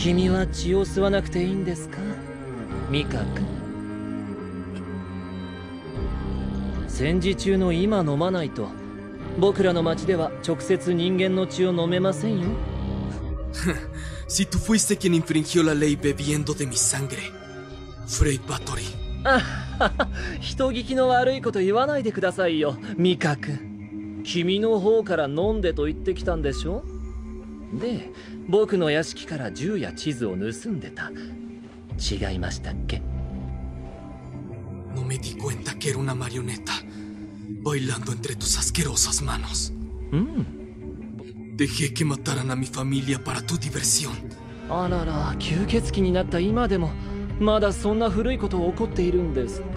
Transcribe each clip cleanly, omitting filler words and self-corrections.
君は血を吸わなくていいんですか、ミカ君。戦時中の今飲まないと僕らの町では直接人間の血を飲めませんよ。 Si tú fuiste quien infringió la ley bebiendo de mi sangre, Frey Bathory。 人聞きの悪いこと言わないでくださいよ、ミカ君。君の方から飲んでと言ってきたんでしょ。で、僕の屋敷から銃や地図を盗んでた。違いましたっけ？ No me di cuenta que era una marioneta bailando entre tus asquerosas manos. Dejé que mataran a mi familia para tu diversión. あらら、吸血鬼になった今でもまだそんな古いことを起こっているんですか。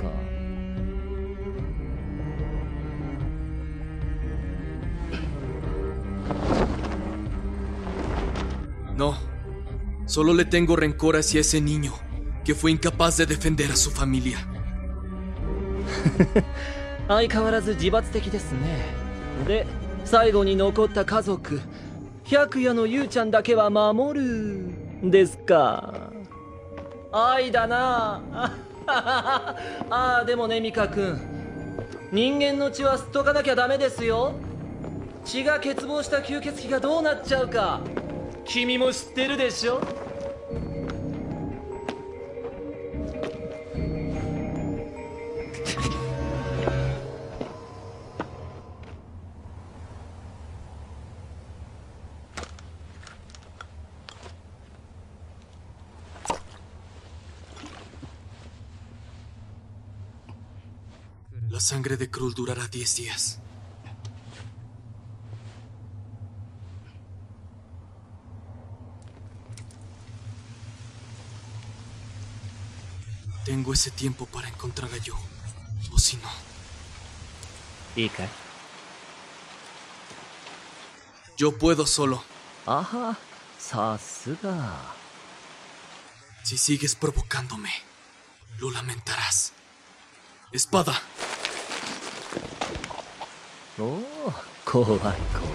No, solo le tengo rencor hacia ese niño que fue incapaz de defender a su familia. 相変わらず自罰的ですね。で、最後に残った家族、百夜のゆうちゃんだけは守るですか。愛だなあ。ああ、でもね、ミカ君、人間の血は吸っとかなきゃダメですよ。血が欠乏した吸血鬼がどうなっちゃうか君も知ってるでしょ。 La sangre de Krull durará 10 días. Tengo ese tiempo para encontrar a Yo, o si no... いいかい？ Yo puedo solo. あは、さすが。 Si sigues provocándome, lo lamentarás. Espada. おお、怖い怖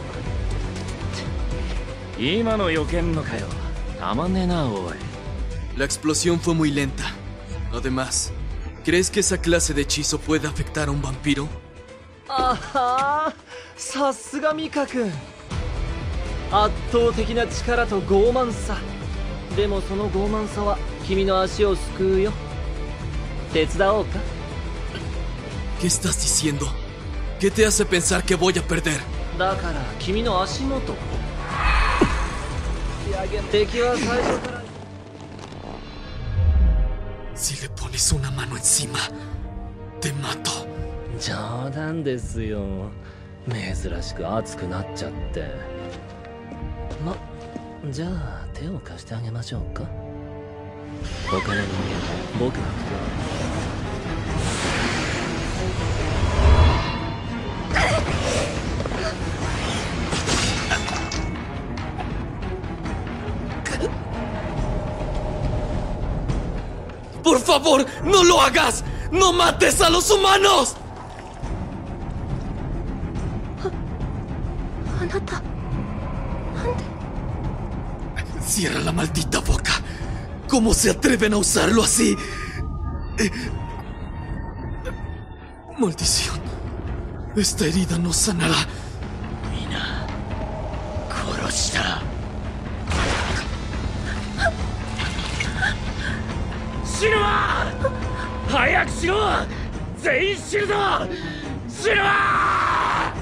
い。今の予見のかよ。たまんねえな、おい。 La explosión fue muy lenta. Además, ¿crees que esa clase de hechizo puede afectar a un vampiro? あは、さすがミカ君。圧倒的な力と傲慢さ。でもその傲慢さは君の足を救うよ。手伝おうか？ ¿Qué estás diciendo? ¿Qué te hace pensar que voy a perder? だから君の足元。敵は最初から。 Si le pones una mano encima, te mato. 冗談ですよ。珍しく熱くなっちゃって。ま、じゃあ手を貸してあげましょうか。他の人間僕が加わる。 ¡Por favor, no lo hagas! ¡No mates a los humanos! あなた、なんで？ Cierra la maldita boca. ¿Cómo se atreven a usarlo así? Maldición. Esta herida no sanará. みんな殺した。死ぬわ！早くしろ！全員死ぬぞ！死ぬわ！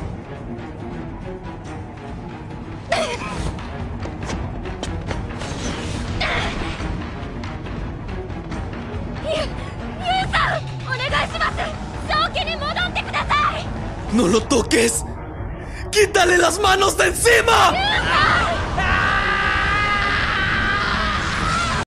ユウさん、お願いします。正気に戻ってください。 ¡No lo toques! ¡Quítale las manos de encima! ユウさん！